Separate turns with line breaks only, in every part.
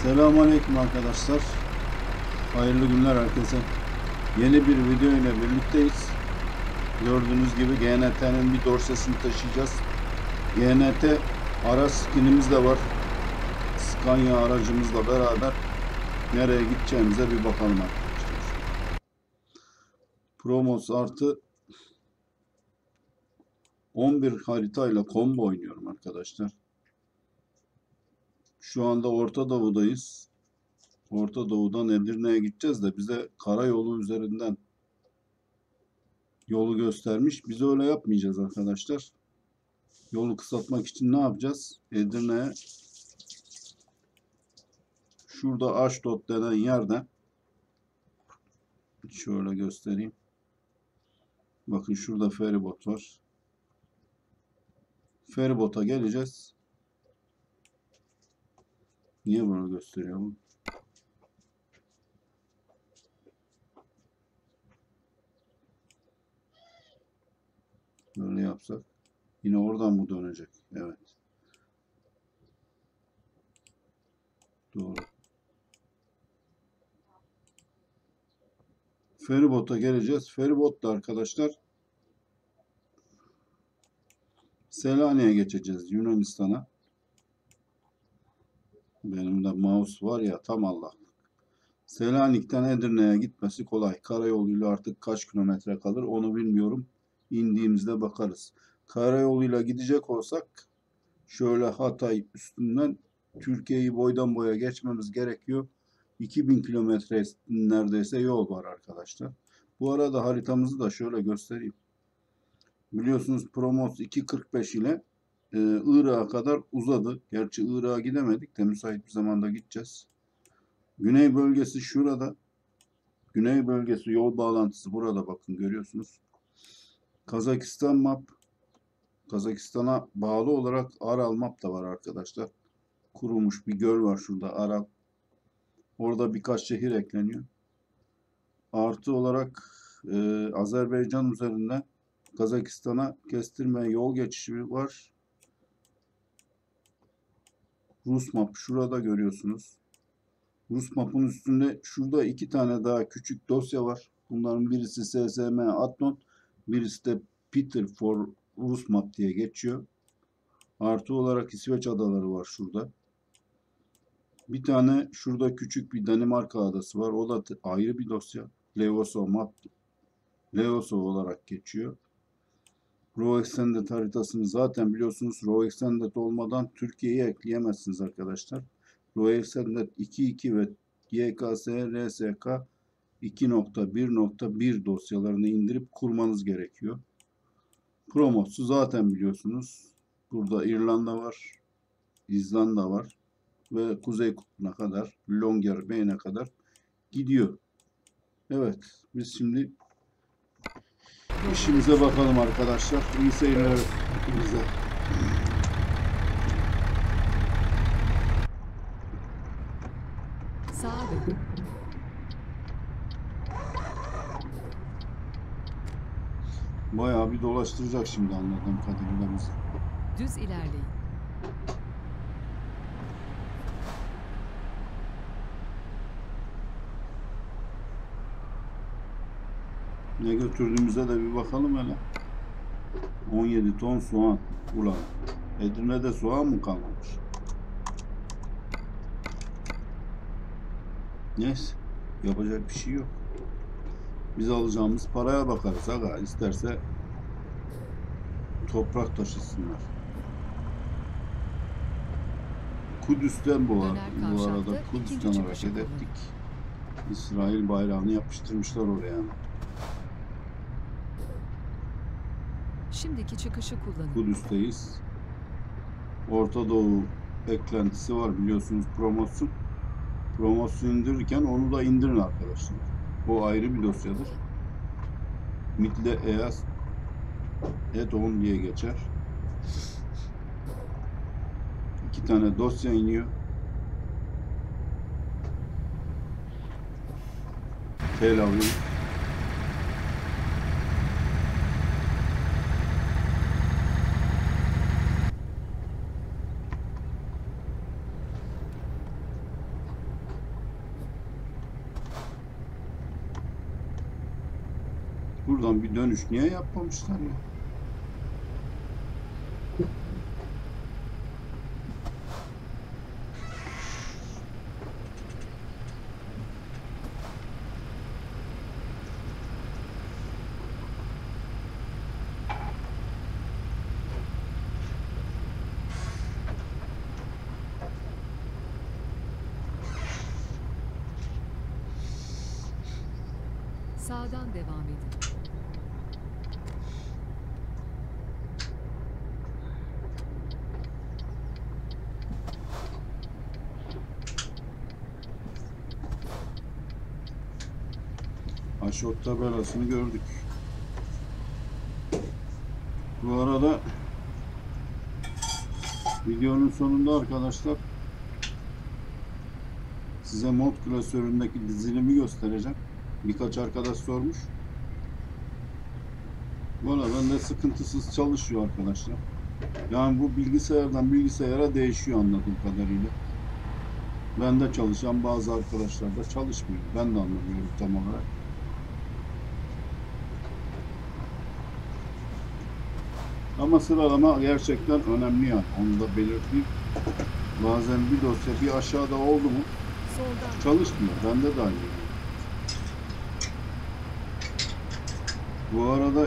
Selamünaleyküm arkadaşlar. Hayırlı günler herkese. Yeni bir video ile birlikteyiz. Gördüğünüz gibi GNT'nin bir dorsesini taşıyacağız. GNT ara skinimiz de var. Scania aracımızla beraber nereye gideceğimize bir bakalım arkadaşlar. Promos artı 11 haritayla combo oynuyorum arkadaşlar. Şu anda Orta Doğu'dayız. Orta Doğu'dan Edirne'ye gideceğiz de bize karayolu üzerinden yolu göstermiş. Biz öyle yapmayacağız arkadaşlar. Yolu kısaltmak için ne yapacağız? Edirne'ye şurada Aşdod denen yerde şöyle göstereyim. Bakın şurada feribot var. Feribota geleceğiz. Niye bunu gösteriyor bu? Böyle yapsak yine oradan mı dönecek? Evet. Doğru. Feribota geleceğiz. Feribotla arkadaşlar Selanik'e geçeceğiz. Yunanistan'a. Benim de mouse var ya tam Allah. Selanik'ten Edirne'ye gitmesi kolay. Karayoluyla artık kaç kilometre kalır onu bilmiyorum. İndiğimizde bakarız. Karayoluyla gidecek olsak şöyle Hatay üstünden Türkiye'yi boydan boya geçmemiz gerekiyor. 2000 kilometre neredeyse yol var arkadaşlar. Bu arada haritamızı da şöyle göstereyim. Biliyorsunuz Promos 2.45 ile Irak'a kadar uzadı. Gerçi Irak'a gidemedik de müsait bir zamanda gideceğiz. Güney bölgesi şurada. Güney bölgesi yol bağlantısı burada bakın görüyorsunuz. Kazakistan map. Kazakistan'a bağlı olarak Aral map da var arkadaşlar. Kurulmuş bir göl var şurada Aral. Orada birkaç şehir ekleniyor. Artı olarak Azerbaycan üzerinden Kazakistan'a kestirme yol geçişi var. Rus map şurada görüyorsunuz. Rus map'ın üstünde şurada iki tane daha küçük dosya var. Bunların birisi SSM Adnon, birisi de Peter for Rus map diye geçiyor. Artı olarak İsveç adaları var şurada. Bir tane şurada küçük bir Danimarka adası var. O da ayrı bir dosya. Leoso map. Leoso olarak geçiyor. Raw Extended haritasını zaten biliyorsunuz. Raw Extended olmadan Türkiye'yi ekleyemezsiniz arkadaşlar. Raw Extended 2.2 ve YKS, RSK 2.1.1 dosyalarını indirip kurmanız gerekiyor. Promos'u zaten biliyorsunuz. Burada İrlanda var, İzlanda var ve Kuzey Kutbu'na kadar, Longyearby'e kadar gidiyor. Evet, biz şimdi İşimize bakalım arkadaşlar. İyi seyirler hepinize.
Sağa dönün.
Bayağı bir dolaştıracak şimdi anladığım kadarıyla bizi.
Düz ilerleyin.
Ne götürdüğümüze de bir bakalım hele. 17 ton soğan. Ulan Edirne'de soğan mı kalmamış? Neyse. Yapacak bir şey yok. Biz alacağımız paraya bakarız aga. İsterse toprak taşısınlar. Kudüs'ten bu arada Kudüs'ten hareket ettik. İsrail bayrağını yapıştırmışlar oraya.
Şimdiki çıkışı kullanın.
Kudüs'teyiz. Orta Doğu eklentisi var biliyorsunuz Promos'un. Promos'u indirirken onu da indirin arkadaşlar. O ayrı bir dosyadır. Midle EAS add-on diye geçer. 2 tane dosya iniyor. Tel Aviv. Buradan bir dönüş niye yapmamışlar ya?
Sağdan devam edin.
Aşot tabelasını gördük. Bu arada videonun sonunda arkadaşlar size mod klasöründeki dizilimi göstereceğim. Birkaç arkadaş sormuş. Valla bende sıkıntısız çalışıyor arkadaşlar. Yani bu bilgisayardan bilgisayara değişiyor anladığım kadarıyla. Bende çalışan bazı arkadaşlar da çalışmıyor. Ben de anlamıyorum tam olarak. Ama sıralama gerçekten önemli yani. Onu da belirteyim. Bazen bir dosya bir aşağıda oldu mu
Soldan.
çalışmıyor. Bende de aynı. Bu arada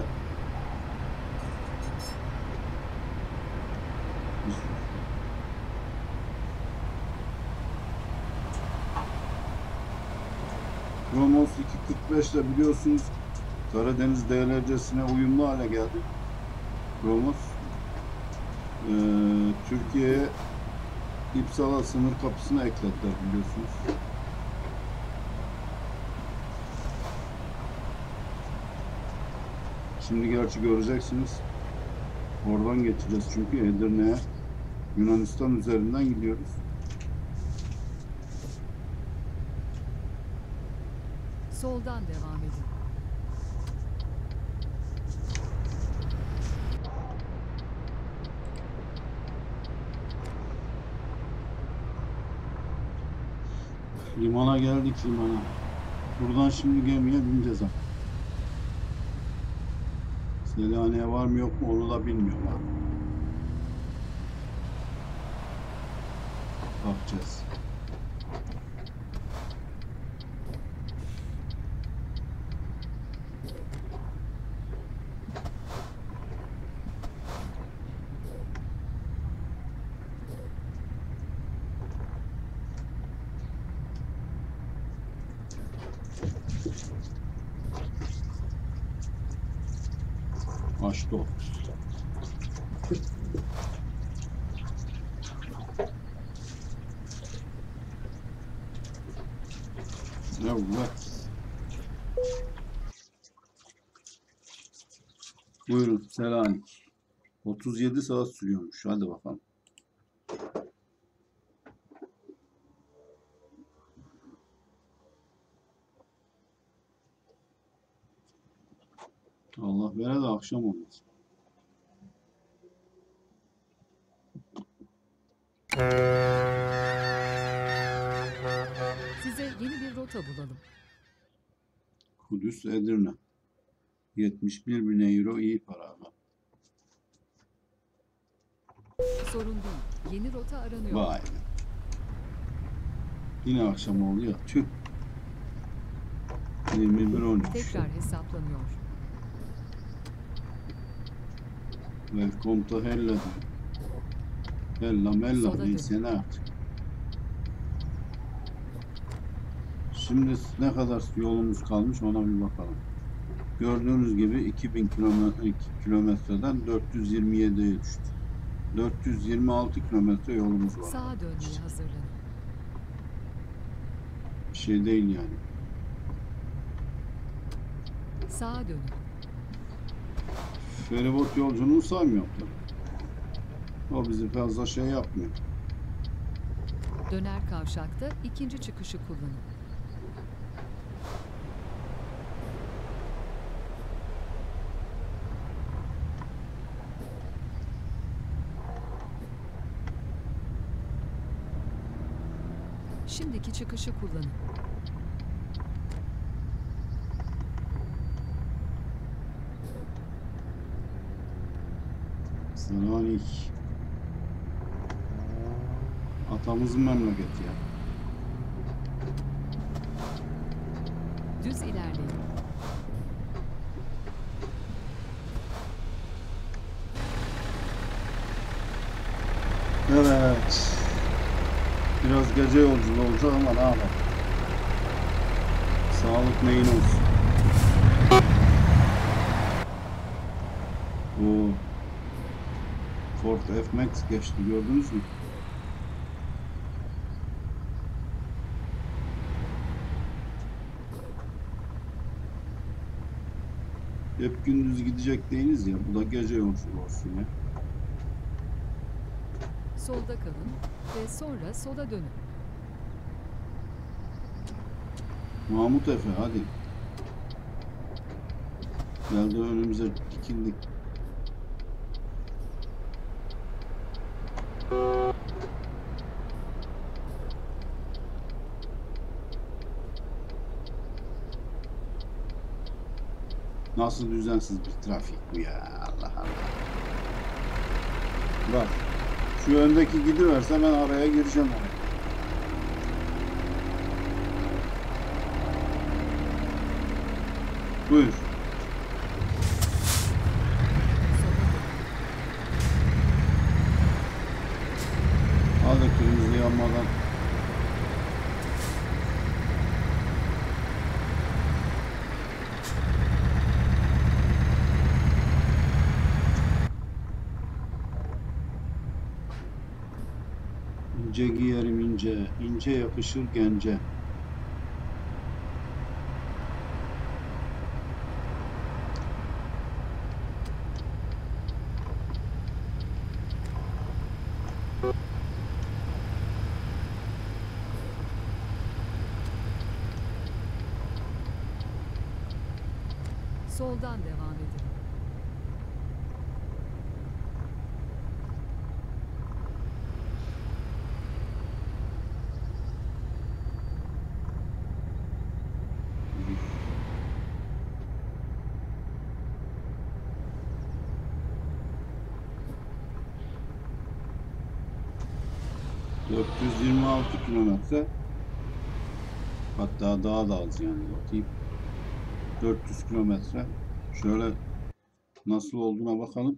Promos 2.45 de biliyorsunuz Karadeniz DLC'sine uyumlu hale geldi. Promos Türkiye'ye İpsala sınır kapısına eklediler biliyorsunuz. Şimdi gerçi göreceksiniz. Oradan geçeceğiz çünkü Edirne'ye Yunanistan üzerinden gidiyoruz.
Soldan devam edin.
Limana geldik limana. Buradan şimdi gemiye bineceğiz abi. Selanik'e var mı yok mu onu da bilmiyorum abi. Bakacağız. Aşto. Evet. Buyurun Selanik. 37 saat sürüyormuş. Hadi bakalım. Allah vere de akşam olmaz.
Size yeni bir rota bulalım.
Kudüs, Edirne. 71.000 euro iyi para abi.
Sorun değil. Yeni rota aranıyor.
Vay be. Yine akşam oldu ya. Tüh. 21.13.
Tekrar hesaplanıyor.
Welcome to Hella diyor. Hella mella
Sola
neyse ne artık. Şimdi ne kadar yolumuz kalmış ona bir bakalım. Gördüğünüz gibi 2000 kilometreden 427'ye düştü. 426 kilometre yolumuz var.
Sağa dönmeye hazırlanın.
Bir şey değil yani.
Sağa dönün.
Feribot yolculuğunu saymıyor tabii. O bizi fazla şey yapmıyor.
Döner kavşakta ikinci çıkışı kullanın. Şimdiki çıkışı kullanın.
Selanik. Atamızın memleketi ya.
Düz ilerleyin.
Evet. Biraz gece yolculuğu olacak ama ne yapalım. Sağlık neyin olsun. Bu Ford F-Max geçti, gördünüz mü? Hep gündüz gidecek değiliz ya. Bu da gece yolculuğu olsun ya.
Solda kalın ve sonra sola dönün.
Mahmut Efe hadi. Geldi önümüze dikildik. Nasıl düzensiz bir trafik bu ya, Allah Allah. Bak şu öndeki gidiverse ben araya gireceğim oraya. Buyur.
Sola dönün.
Hadi kırmızı yanmadan. İnce giyerim ince, ince yakışır gence.
Soldan devam edin.
...426 kilometre, hatta daha da az yani, bakayım, 400 kilometre. Şöyle nasıl olduğuna bakalım.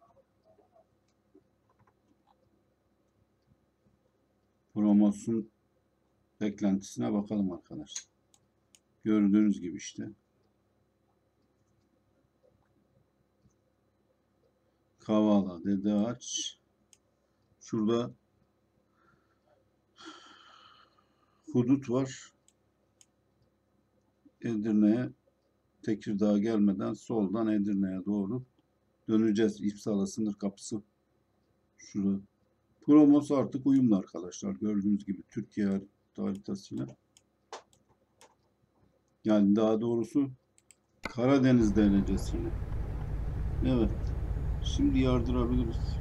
Promosyon beklentisine bakalım arkadaşlar. Gördüğünüz gibi işte. Kavala, Dede Ağaç. Şurada hudut var. Edirne'ye, Tekirdağ'a gelmeden soldan Edirne'ye doğru döneceğiz. İpsala sınır kapısı. Şurada. Promos artık uyumlu arkadaşlar. Gördüğünüz gibi Türkiye haritasıyla. Yani daha doğrusu Karadeniz derecesiyle. Evet. Şimdi yardırabiliriz.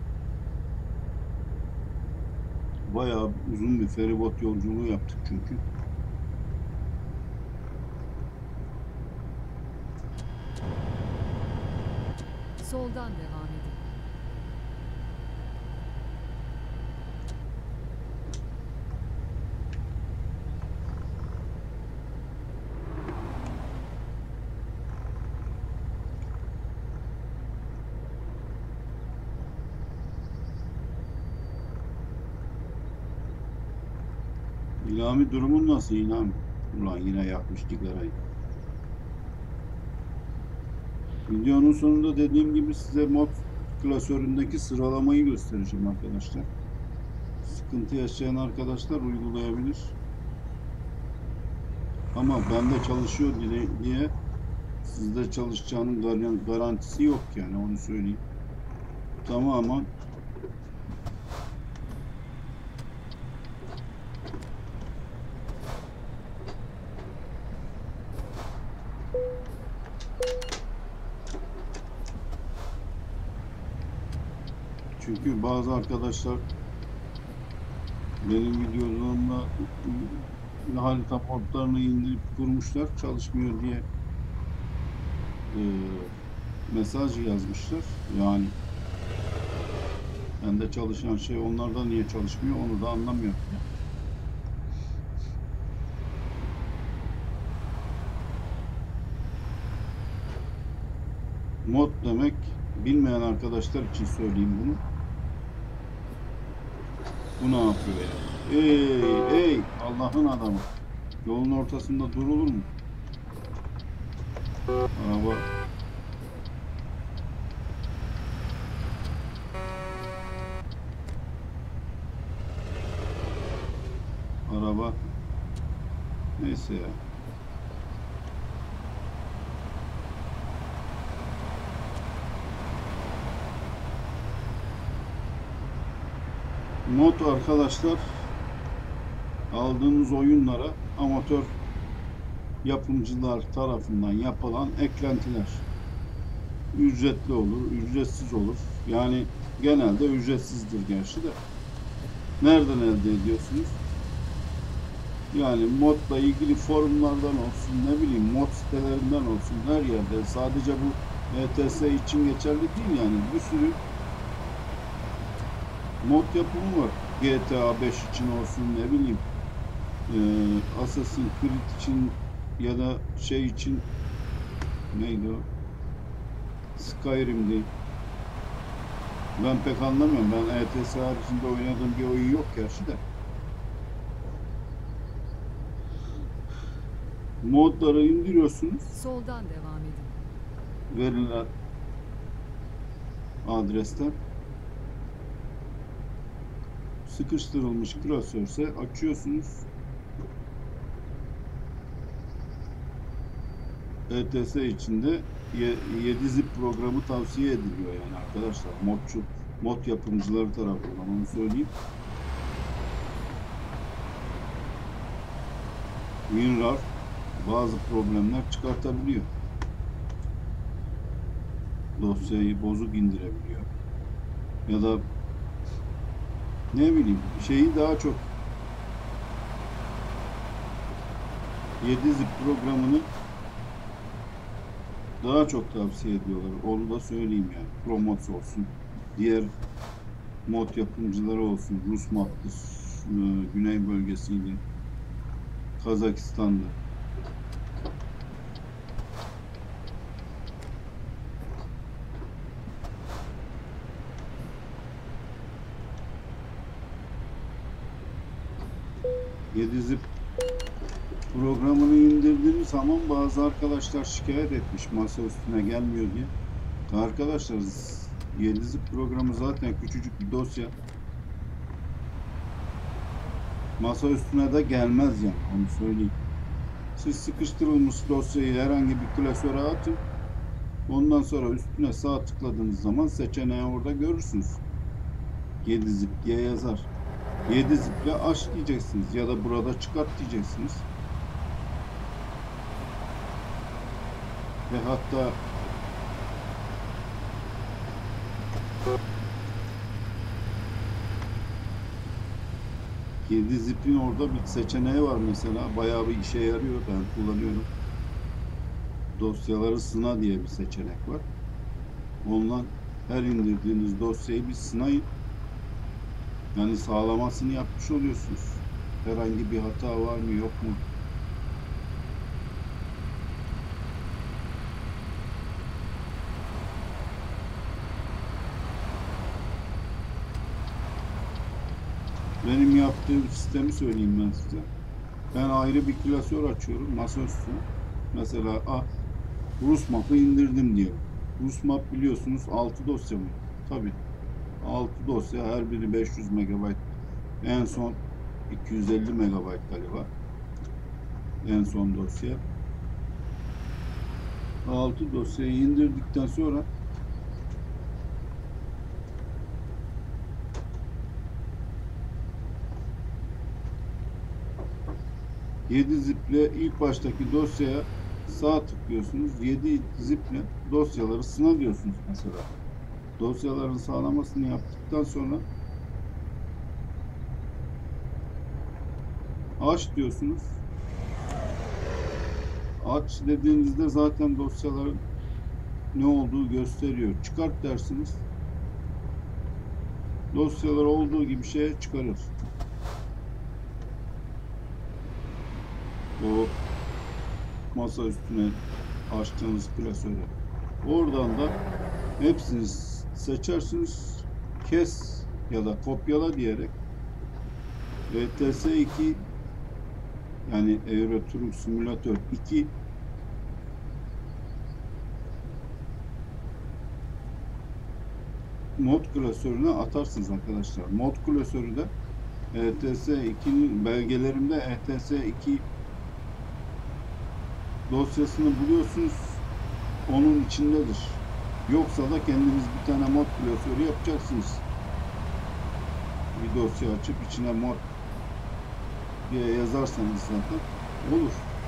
Bayağı uzun bir feribot yolculuğu yaptık çünkü.
Soldan devam edin.
İlhami durumun nasıl İlhami? Ulan yine yakmıştık arayı. Videonun sonunda dediğim gibi size mod klasöründeki sıralamayı göstereceğim arkadaşlar. Sıkıntı yaşayan arkadaşlar uygulayabilir. Ama bende çalışıyor diye sizde çalışacağının garantisi yok yani, onu söyleyeyim. Tamamen çünkü bazı arkadaşlar benim videolarımda harita modlarını indirip kurmuşlar, çalışmıyor diye mesaj yazmışlar. Yani Bende çalışan şey onlarda niye çalışmıyor onu da anlamıyorum. Mod demek, bilmeyen arkadaşlar için söyleyeyim bunu. Bu ne yapıyor ya? Ey Allah'ın adamı. Yolun ortasında durulur mu? Araba. Araba. Neyse ya. Mod arkadaşlar, aldığınız oyunlara amatör yapımcılar tarafından yapılan eklentiler. Ücretli olur, ücretsiz olur. Yani genelde ücretsizdir gerçi de. Nereden elde ediyorsunuz? Yani modla ilgili forumlardan olsun, ne bileyim mod sitelerinden olsun, her yerde. Sadece bu ETS için geçerli değil yani. Bir sürü mod yapımı var. GTA 5 için olsun, ne bileyim Assassin's Creed için ya da şey için, neydi o? Skyrim'di. Ben pek anlamıyorum. Ben ETS haricinde oynadığım bir oyun yok gerçi de. Modları indiriyorsunuz.
Soldan devam edin.
Verilen adresten sıkıştırılmış klasörse açıyorsunuz. ETS içinde 7 zip programı tavsiye ediliyor yani arkadaşlar. Mod yapımcıları tarafından onu söyleyeyim. WinRAR bazı problemler çıkartabiliyor. Dosyayı bozuk indirebiliyor. Ya da ne bileyim şeyi daha çok 7 zip programını daha çok tavsiye ediyorlar. Onu da söyleyeyim yani. Promots olsun. Diğer mod yapımcıları olsun. Rus modlu Güney bölgesiyle Kazakistan'da. Zip programını indirdiğiniz zaman bazı arkadaşlar şikayet etmiş masa üstüne gelmiyor diye. Arkadaşlar 7-zip programı zaten küçücük bir dosya. Masa üstüne de gelmez yani, onu söyleyeyim. Siz sıkıştırılmış dosyayı herhangi bir klasöre atın. Ondan sonra üstüne sağ tıkladığınız zaman seçeneği orada görürsünüz. 7-zip diye yazar. 7 ziple aç diyeceksiniz ya da burada çıkart diyeceksiniz. Ve hatta Yedi zipin orada bir seçeneği var mesela. Bayağı bir işe yarıyor. Ben kullanıyorum. Dosyaları sına diye bir seçenek var. Ondan her indirdiğiniz dosyayı bir sınayın. Yani sağlamasını yapmış oluyorsunuz. Herhangi bir hata var mı yok mu? Benim yaptığım sistemi söyleyeyim ben size. Ben ayrı bir klasör açıyorum masaüstü. Mesela Rus map'ı indirdim diyor. Rus map biliyorsunuz 6 dosya mı? Tabii. 6 dosya, her biri 500 MB. En son 250 MB galiba. En son dosya. 6 dosyayı indirdikten sonra Yedi ziple ilk baştaki dosyaya sağ tıklıyorsunuz. 7 ziple dosyaları sına diyorsunuz mesela. Dosyaların sağlamasını yaptıktan sonra aç diyorsunuz. Aç dediğinizde zaten dosyaların ne olduğu gösteriyor. Çıkart dersiniz. Dosyaları olduğu gibi şeye çıkarıyorsun. O masa üstüne açtığınız klasörü. Oradan da hepsini seçersiniz. Kes ya da kopyala diyerek ETS2 yani Euro Truck Simulator 2 mod klasörüne atarsınız arkadaşlar. Mod klasörü de ETS2'nin belgelerimde ETS2 dosyasını buluyorsunuz. Onun içindedir. Yoksa da kendiniz bir tane mod klasörü yapacaksınız. Bir dosya açıp içine mod diye yazarsanız zaten olur.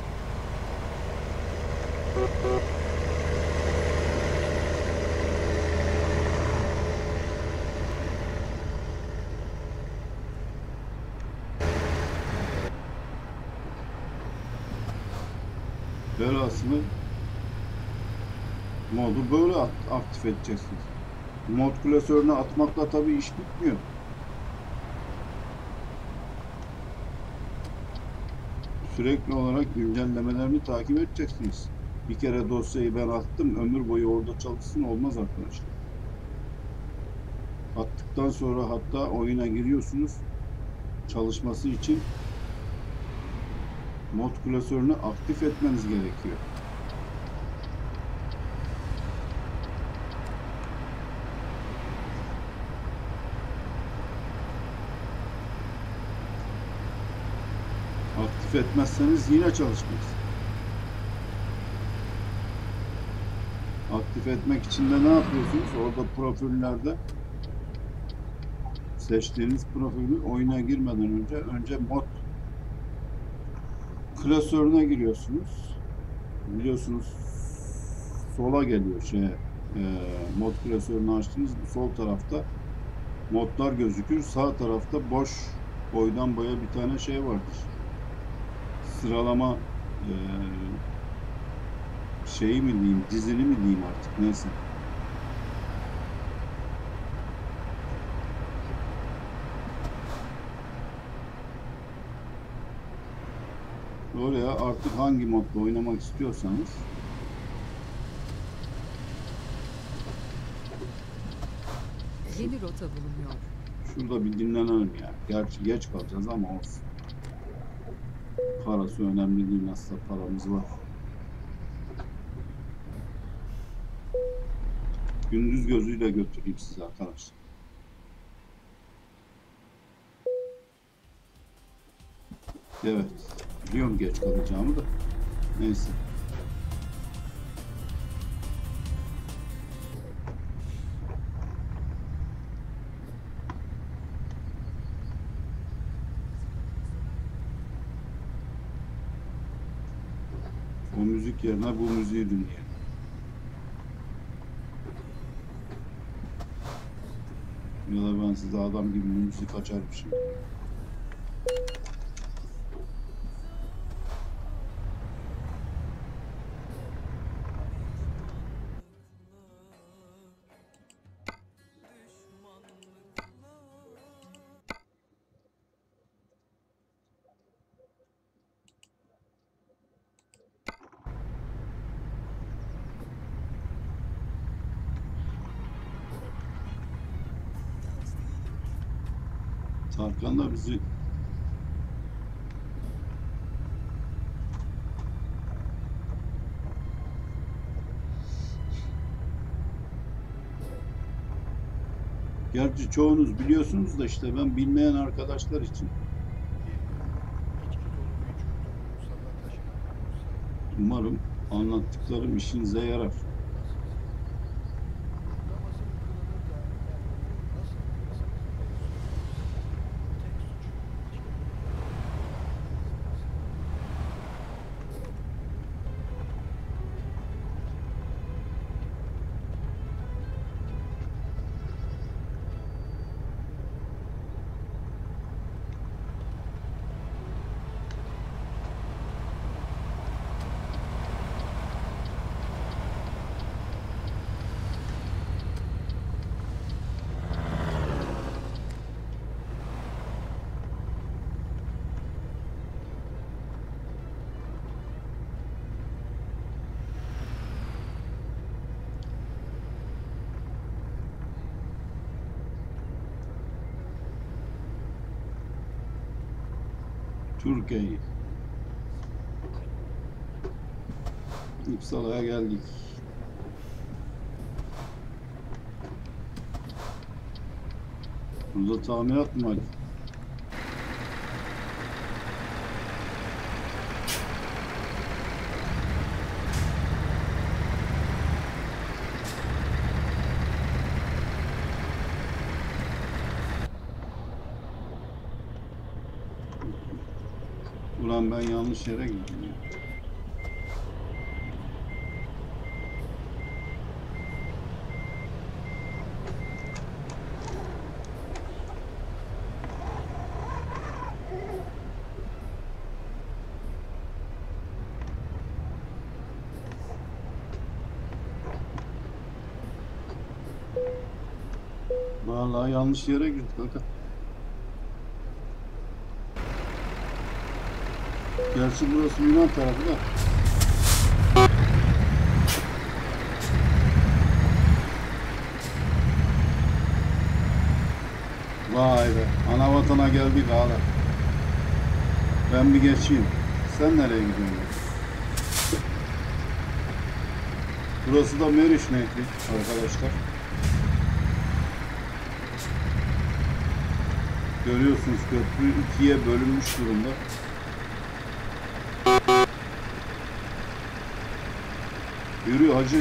Velhasılı modu böyle aktif edeceksiniz. Mod klasörüne atmakla tabii iş bitmiyor. Sürekli olarak güncellemelerini takip edeceksiniz. Bir kere dosyayı ben attım, ömür boyu orada çalışsın olmaz arkadaşlar. Attıktan sonra hatta oyuna giriyorsunuz. Çalışması için mod klasörünü aktif etmeniz gerekiyor. Aktif etmezseniz yine çalışmaz. Aktif etmek için de ne yapıyorsunuz? Orada profillerde seçtiğiniz profili oyuna girmeden önce mod klasörüne giriyorsunuz. Biliyorsunuz sola geliyor mod klasörünü açtığınız sol tarafta modlar gözükür. Sağ tarafta boş boydan boya bir tane şey vardır. Sıralama şeyi mi diyeyim, dizini mi diyeyim artık neyse. Oraya artık hangi modda oynamak istiyorsanız
Yeni rota bulunuyor.
şurada bir dinlenelim ya. Gerçi geç kalacağız ama olsun. Parası önemli değil, aslında paramız var. Gündüz gözüyle götüreyim sizi arkadaşlar. Evet. Biliyorum geç kalacağımı da. Neyse. O müzik yerine bu müziği dinleyelim. Ya da ben size adam gibi müzik açarım şimdi. Tarkan da bizi gerçi çoğunuz biliyorsunuz da işte ben bilmeyen arkadaşlar için umarım anlattıklarım işinize yarar. Türkiye. İpsala'ya geldik. Burada tamirat mı var? Ulan ben yanlış yere gittim ya. Vallahi yanlış yere girdik kanka. Gerçi burası Yunan tarafı da. Vay be, ana vatana geldik ağalar. Ben bir geçeyim. Sen nereye gidiyorsun? Burası da Meriç Nehri arkadaşlar. Görüyorsunuz köprü ikiye bölünmüş durumda. Yürü hacı.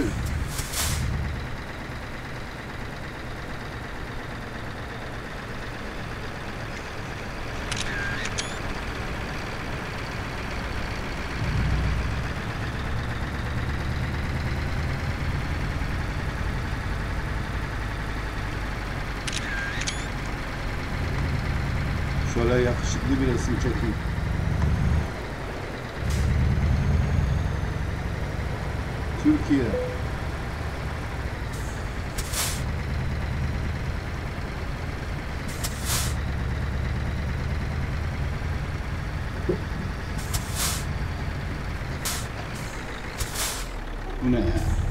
Şöyle yakışıklı bir resim çekeyim. Türkiye. Bu ne ya?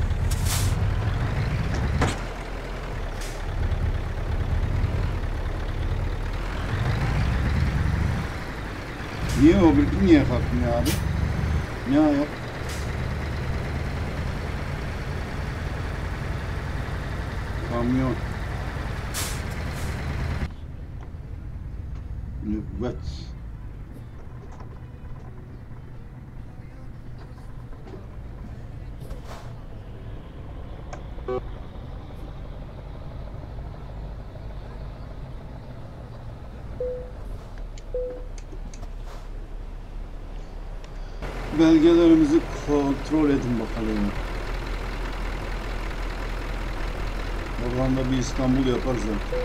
Niye o bir niye kalkmıyor abi? Ne ayak? Kamyon. Nübet. Belgelerimizi kontrol edin bakalım. Oradan da bir İstanbul yaparız zaten.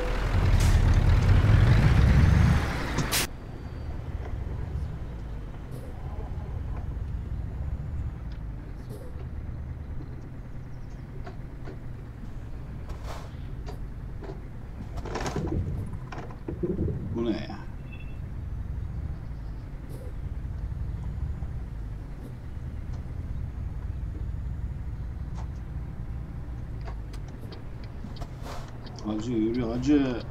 Bu ne ya? Hacı yürü hacı.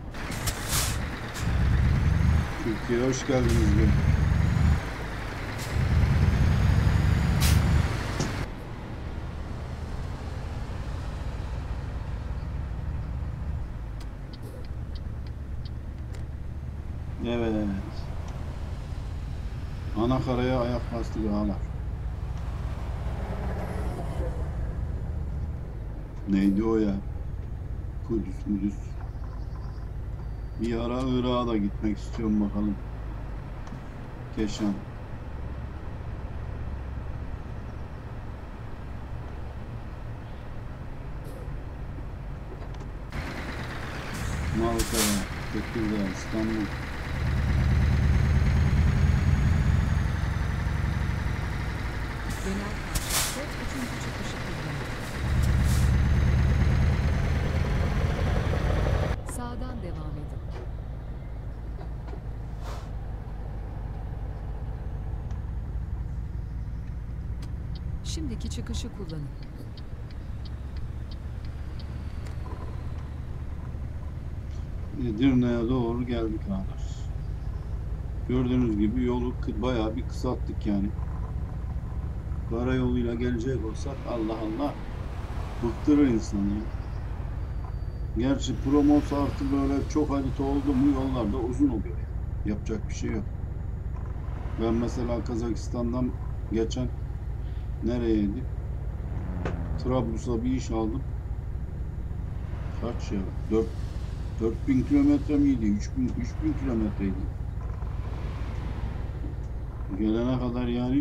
Türkiye'ye hoş geldiniz be. Evet. Anakaraya ayak bastık ağalar. Neydi o ya? Kudüs müdüs. Bir ara Irak'a da gitmek istiyorum bakalım. Keşan. Malkara, Tekirdağ, İstanbul.
Genel karşılıklı 3. çıkışı kullanın. Sağdan devam edin. Şimdiki çıkışı kullanın.
Edirne'ye doğru geldik ağalar. Gördüğünüz gibi yolu bayağı bir kısalttık yani. Karayoluyla gelecek olsak Allah Allah bıktırır insanı ya. Gerçi Promos artı böyle çok harita oldu mu yollar da uzun oluyor yani. Yapacak bir şey yok. Ben mesela Kazakistan'dan geçen nereyeydi? Trablus'a bir iş aldım. Kaç ya? 4000 kilometre miydi? 3000 kilometreydi. Gelene kadar yani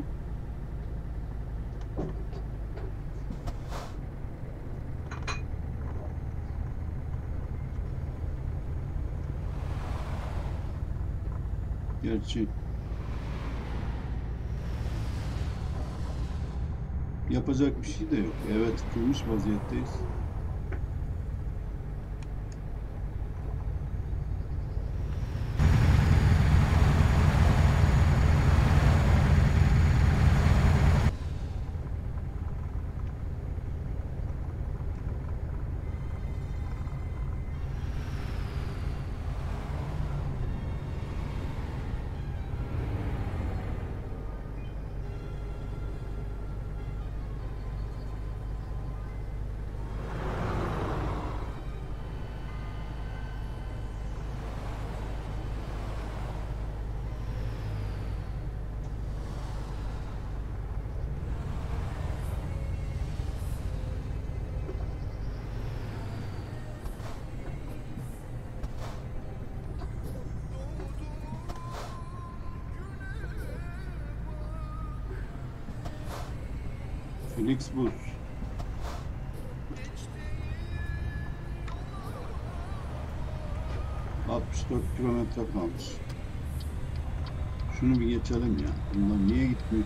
gerçi yapacak bir şey de yok. Eve tıkılmış vaziyetteyiz. Felix Buz. ...64 kilometre kalmış. Şunu bir geçelim ya. Bunlar niye gitmiyor?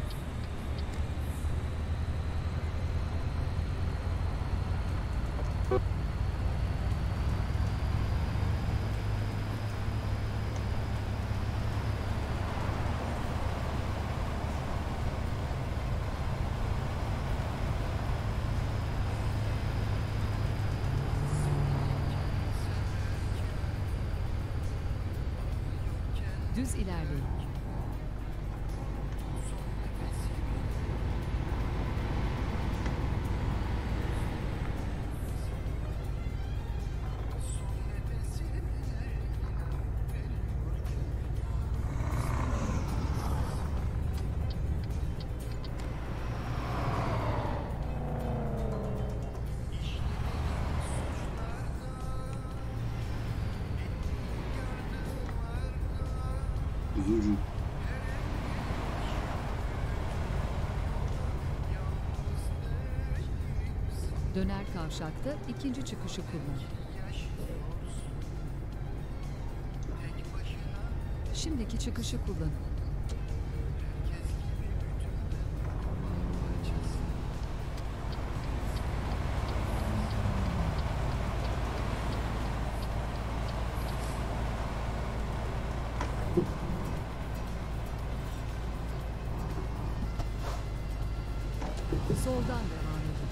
Düz ilerleyin.
Üzücü.
Döner kavşakta ikinci çıkışı kullan. Şimdiki çıkışı kullanın. Soldan devam edin.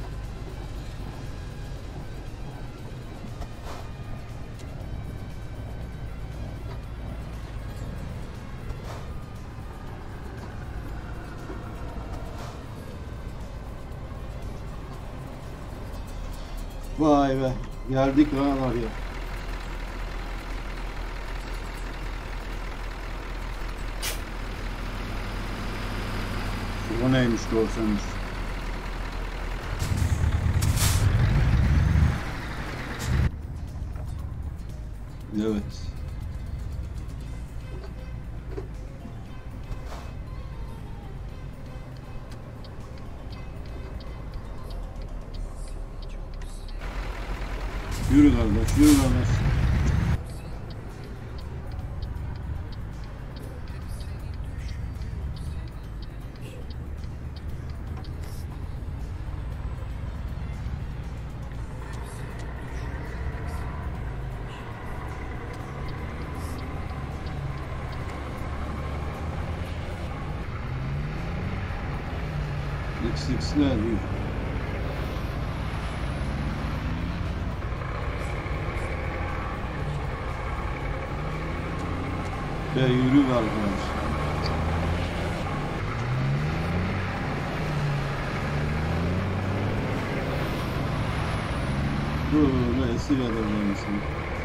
Vay be. Geldik ağalar ya. Bu neymiş görsenmiş. Evet. Yürü kardeş, yürü kardeş. XX'ler değil. Ve yürü arkadaşlar. tesir ederler insanı.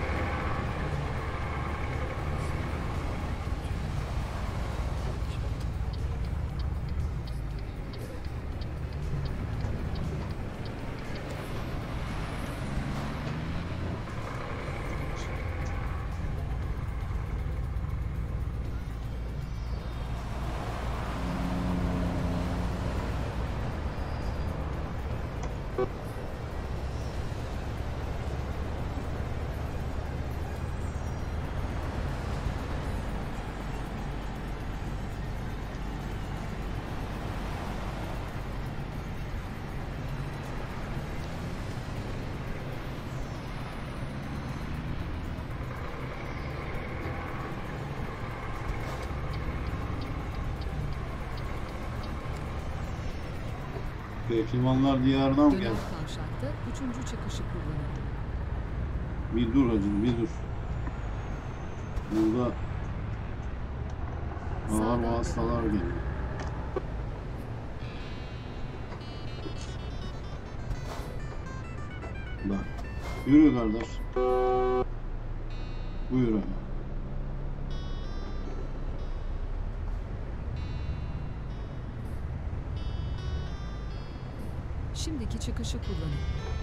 Pehlivanlar diyarından mı
Döner
geldi?
kavşakta 3. çıkışı kullanın.
Bir dur hacım, bir dur. Burada ağır vasıtalar geliyor. Bak. Yürü kardeş. Buyur abi.
Şimdiki çıkışı kullanın.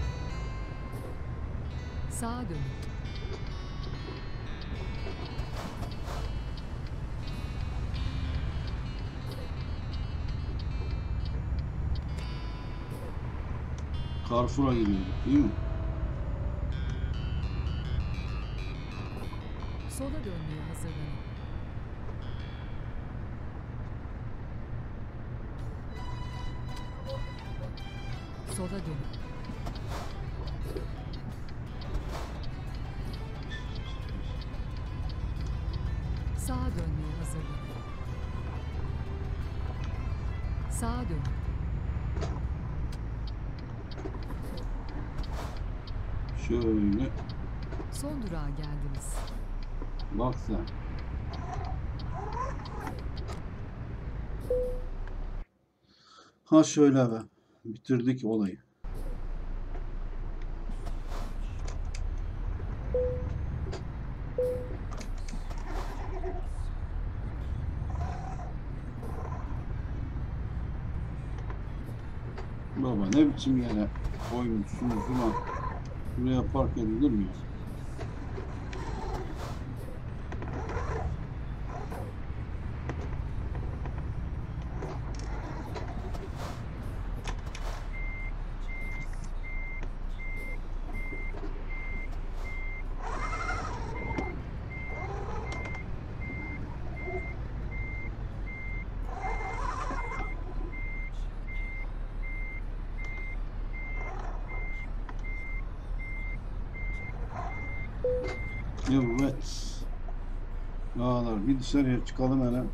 Sağa dönün.
Carrefour'a gidiyorduk değil mi?
Sola dönmeye hazırlanın. Sola dönün. Sağa dönmeye hazırlanın. Sağa dönün.
Şöyle
Son durağa geldiniz.
bak sen. Ha şöyle be. Bitirdik olayı. Baba ne biçim yere koymuşsunuz ulan. Buraya park edilir mi ya? Evet. Ağlar bir dışarıya çıkalım hele.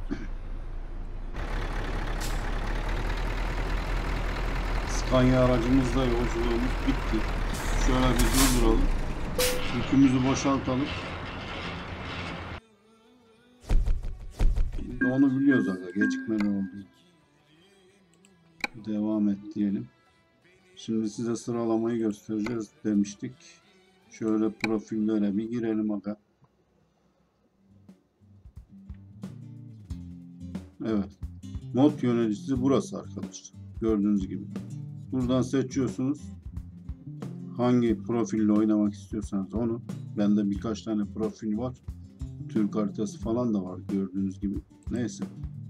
Scania aracımızla yolculuğumuz bitti. Şöyle bir durduralım. Yükümüzü boşaltalım. Onu biliyoruz aga. Gecikmeli oldu. Devam et diyelim. Şimdi size sıralamayı göstereceğiz demiştik. Şöyle profillere bir girelim aga. Evet. Mod yöneticisi burası arkadaşlar. Gördüğünüz gibi. Buradan seçiyorsunuz. Hangi profille oynamak istiyorsanız onu. Bende birkaç tane profil var. Türk haritası falan da var gördüğünüz gibi. Neyse.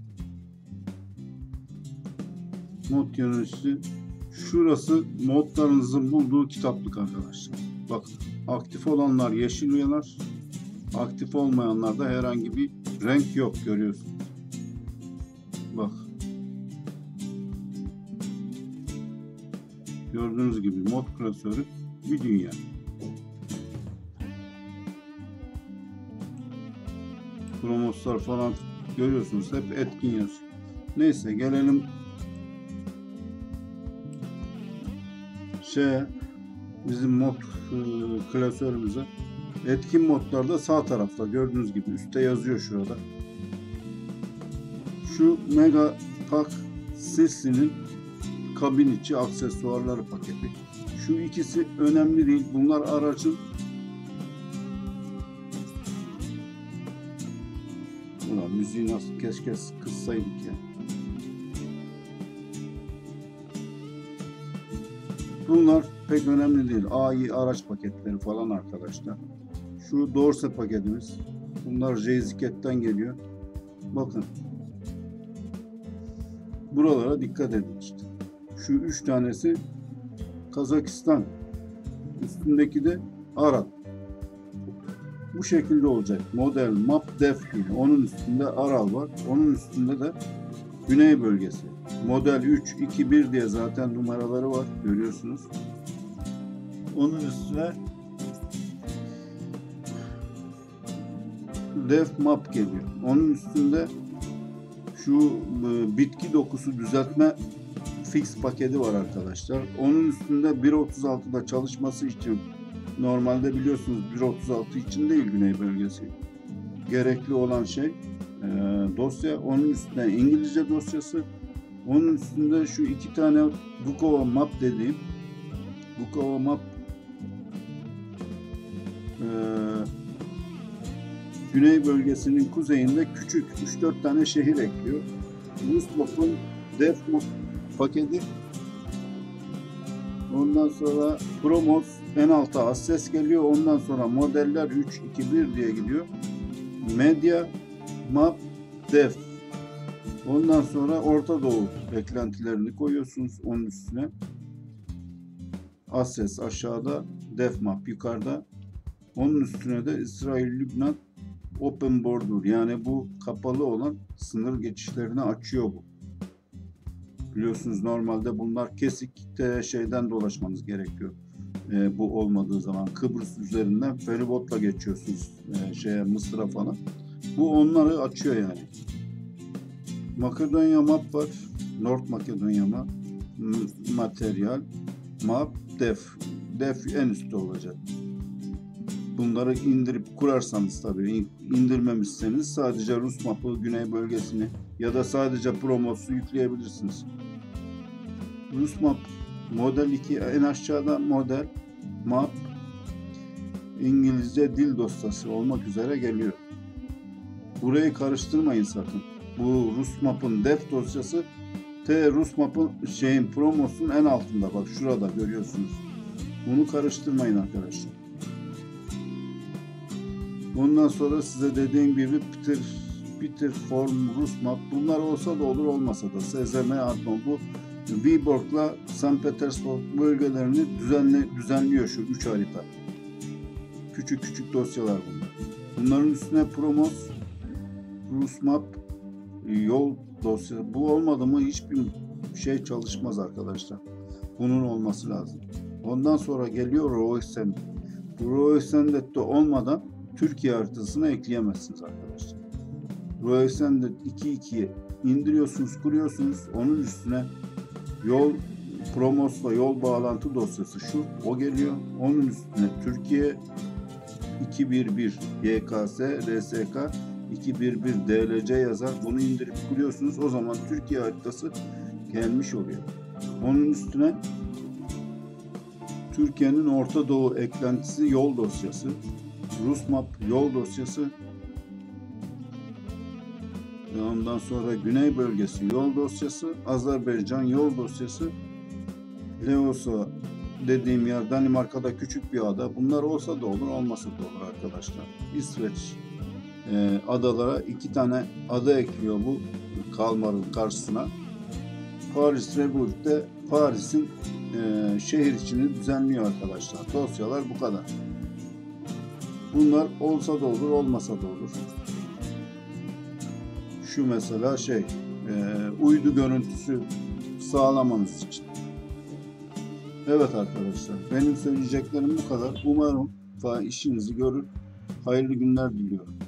Mod yöneticisi. Şurası modlarınızın bulduğu kitaplık arkadaşlar. Bak, aktif olanlar yeşil yanar. Aktif olmayanlarda herhangi bir renk yok görüyorsunuz. Bak. Gördüğünüz gibi mod klasörü bir dünya. Promoslar falan görüyorsunuz. Hep etkin yazıyor. Neyse gelelim bizim mod klasörümüze. Etkin modlarda sağ tarafta gördüğünüz gibi üstte yazıyor şurada. Şu Mega Pack Sisi'nin kabin içi aksesuarları paketi. Şu ikisi önemli değil. Bunlar aracın ulan müziği nasıl keşke kıssaydık ya. Bunlar pek önemli değil. AI araç paketleri falan arkadaşlar. Şu Dorse paketimiz. Bunlar J-Ziket'ten geliyor. Bakın. Buralara dikkat edin işte. Şu 3 tanesi Kazakistan. Üstündeki de Arap. Bu şekilde olacak. Model Map Def gibi. Onun üstünde Aral var. Onun üstünde de Güney bölgesi. Model 3, 2, 1 diye zaten numaraları var. Görüyorsunuz. Onun üstüne Def Map geliyor. Onun üstünde şu bitki dokusu düzeltme fix paketi var arkadaşlar. Onun üstünde 1.36'da çalışması için normalde biliyorsunuz 1.36 için değil Güney bölgesi. Gerekli olan şey dosya. Onun üstünde İngilizce dosyası. Onun üstünde şu 2 tane Bukova Map dediğim Bukova Map Güney bölgesinin kuzeyinde küçük 3-4 tane şehir ekliyor. Ruslop'un Def Map paketi. Ondan sonra Promos en alta Access geliyor. Ondan sonra modeller 3, 2, 1 diye gidiyor. Medya, Map, Def. Ondan sonra Orta Doğu eklentilerini koyuyorsunuz onun üstüne. Access aşağıda, Def Map yukarıda. Onun üstüne de İsrail-Lübnan Open Border, yani bu kapalı olan sınır geçişlerini açıyor bu. Biliyorsunuz normalde bunlar kesik şeyden dolaşmanız gerekiyor. Bu olmadığı zaman Kıbrıs üzerinden feribotla geçiyorsunuz Mısır'a falan. Bu onları açıyor yani. Makedonya Map var. North Makedonya Map. Materyal Map Def. Def en üstte olacak. Bunları indirip kurarsanız tabii, indirmemişseniz sadece Rus mapı Güney bölgesini ya da sadece Promos'u yükleyebilirsiniz. Rus map model 2 en aşağıda, model map İngilizce dil dosyası olmak üzere geliyor. Burayı karıştırmayın sakın. Bu Rus map'ın def dosyası Rus map'ın Promos'un en altında, bak şurada görüyorsunuz. Bunu karıştırmayın arkadaşlar. Ondan sonra size dediğim gibi Peter Form, Rus map, bunlar olsa da olur, olmasa da SZM Arton, bu Viborg'la St. Petersburg bölgelerini düzenliyor şu 3 harita. Küçük küçük dosyalar bunlar. Bunların üstüne Promos, Rus map, yol dosyası. Bu olmadı mı hiçbir şey çalışmaz arkadaşlar. Bunun olması lazım. Ondan sonra geliyor Roysen. Bu Roysen'de olmadan Türkiye haritasına ekleyemezsiniz arkadaşlar. Roysen'de 2.2'yi indiriyorsunuz, kuruyorsunuz. Onun üstüne yol Promos'la yol bağlantı dosyası o geliyor. Onun üstüne Türkiye 211 YKS, RSK 211 DLC yazar. Bunu indirip kuruyorsunuz. O zaman Türkiye haritası gelmiş oluyor. Onun üstüne Türkiye'nin Orta Doğu eklentisi yol dosyası, Rus map yol dosyası, ondan sonra Güney bölgesi yol dosyası, Azerbaycan yol dosyası, Leosa dediğim yer Danimarka'da küçük bir ada. Bunlar olsa da olur, olmasa da olur arkadaşlar. İsveç adalara 2 tane ada ekliyor bu Kalmar'ın karşısına. Paris Republik'te Paris'in şehir içini düzenliyor arkadaşlar. Dosyalar bu kadar. Bunlar olsa da olur, olmasa da olur. Şu mesela uydu görüntüsü sağlamanız için. Evet arkadaşlar, benim söyleyeceklerim bu kadar. Umarım işinizi görür. Hayırlı günler diliyorum.